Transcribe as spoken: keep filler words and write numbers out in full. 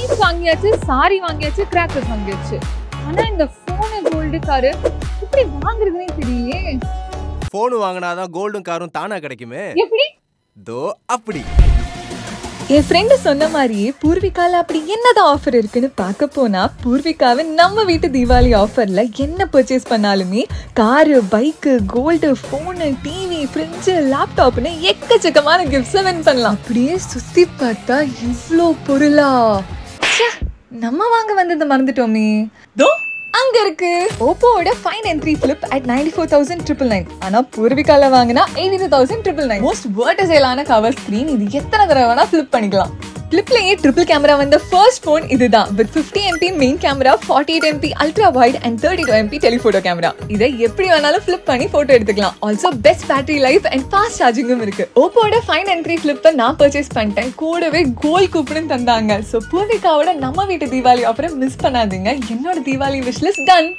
Sweets வாங்கியாச்சு, sorry வாங்கியாச்சு, crackers வாங்கியாச்சு. ஆனா இந்த போன் கோல்டு கார் எப்படி வாங்குறதுனே தெரியலையே. போன் வாங்கினாதான் கோல்டும் காரும் தானா கிடைக்குமே. எப்படி? தோ அப்படி. என் ஃப்ரெண்டு சொன்ன மாதிரியே பூர்விகால அப்படி என்னதான் ஆஃபர் இருக்குன்னு பார்க்க போனா பூர்விகாவின் நம்ம வீட்டு தீபாவளி ஆஃபர்ல என்ன பர்ச்சேஸ் பண்ணாலுமே car, bike, gold, phone, TV, fridge, லேப்டாப்னு எக்கச்சக்கமான கிஃப்ட்ஸை வின் பண்ணலாம். அப்படியே சுத்தி பார்த்தா இவ்வளோ பொருளா? நம்ம வாங்க வந்தது மறந்துட்டோமே. தோ அங்க இருக்கு ஓப்போவோட find N three flip at ninety four thousand triple nine. ஆனா பூர்விகால வாங்கினா eighty two thousand triple nine. Most வேர்டசைலான கவர் ஸ்கிரீன். இது எத்தனை தடவை வேணா ஃபிளிப் பண்ணிக்கலாம். ஃபிளிப்லயே ட்ரிபிள் கேமரா வந்த ஃபர்ஸ்ட் போன் இதுதான். With fifty MP main camera, forty eight MP ultra wide and thirty two MP telephoto camera. இதை எப்படி வேணாலும் ஃபிளிப் பண்ணி போட்டோ எடுத்துக்கலாம். Also best battery life and fast சார்ஜிங்கும் இருக்கு. ஓப்போட ஃபைன் என் த்ரீ ஃபிளிப்பை நான் பர்ச்சேஸ் பண்ணிட்டேன். கூடவே கோல்ட் கூப்பனும் தந்தாங்க. ஸோ பூர்விகாவோட நம்ம வீட்டு தீபாவளி ஆஃபரை மிஸ் பண்ணாதீங்க. என்னோட தீபாவளி விஷ் லிஸ்ட் டன்.